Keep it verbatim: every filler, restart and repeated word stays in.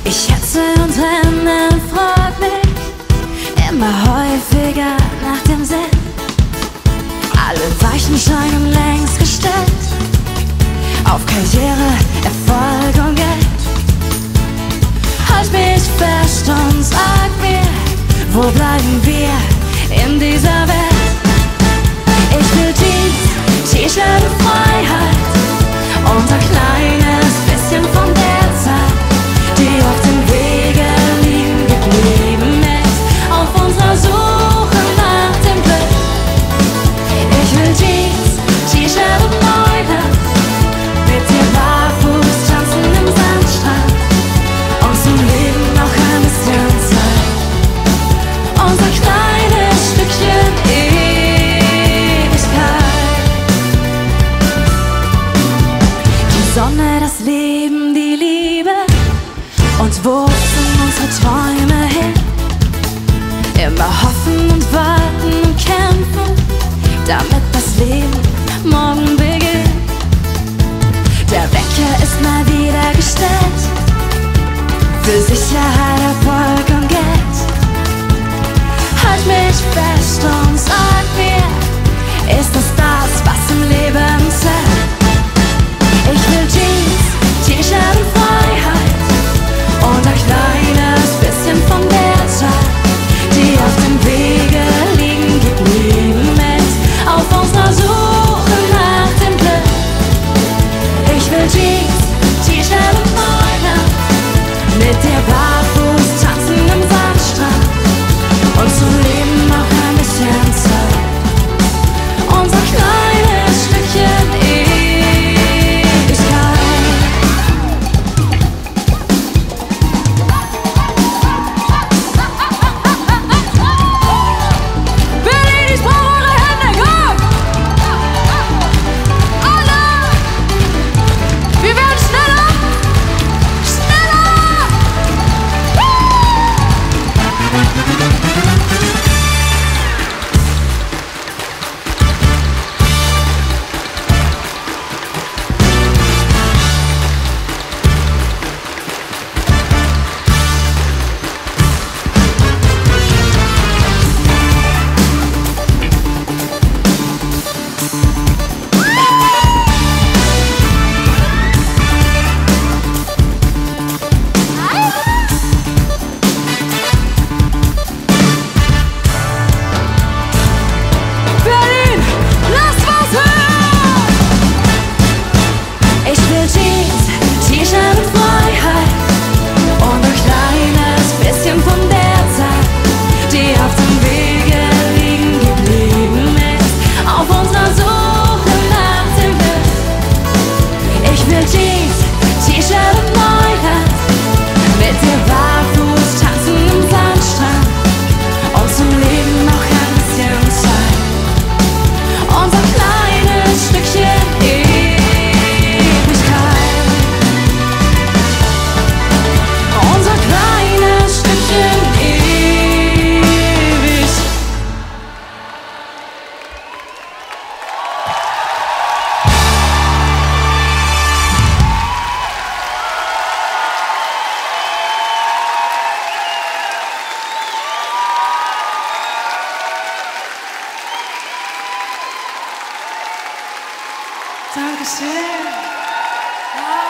Ich hetze und renne, frag mich immer häufiger nach dem Sinn. Alle Weichen scheinen längst gestellt auf Karriere, Erfolg und Geld. Halt mich fest und sag mir, wo bleiben wir in dieser Welt? Ich will Jeans, T-Shirt und Freiheit und ein kleines bisschen von der Zeit, die auf dem Wege liegen geblieben ist, auf unserer Suche nach dem Glück. Ich will Jeans, T-Shirt und Neuland, mit dir barfuß tanzen im Sandstrand und zum Leben noch ein bisschen Zeit. Unser kleines Stückchen Ewigkeit. Die Sonne, das Leben, die Liebe, und wo sind unsere Träume hin? Immer hoffen und warten und kämpfen, damit das Leben morgen beginnt. Der Wecker ist mal wieder gestellt für Sicherheit, Erfolg und Geld. Halt mich fest und sag mir, ist es das, was im Leben zählt? Ich will Jeans, T-Shirt und Freiheit und ein kleines bisschen von der Zeit, die auf dem Wege liegen geblieben ist, auf unserer Suche nach dem Glück. Ich will Jeans, T-Shirt und Neuland, mit dir barfuß tanzen im Sandstrand und zum Leben noch ein bisschen Zeit. Unser kleines Stückchen Ewigkeit. Berlin, ich brauche eure Hände, komm! Alle! Wir werden schneller! Schneller! Berlin, lass was hören! Ich will Jeans, T-Shirt und Freiheit und ein kleines bisschen von der Zeit, die auf dem Wege liegen geblieben ist, auf unserer Suche nach dem Glück. Ich will Jeans, T-Shirt und Neuland, mit dir barfuß tanzen im Sandstrand und zum Leben noch ein bisschen Zeit. Unser kleines Stückchen Ewigkeit. Unser kleines Stückchen Ewigkeit. Dankeschön. Wow.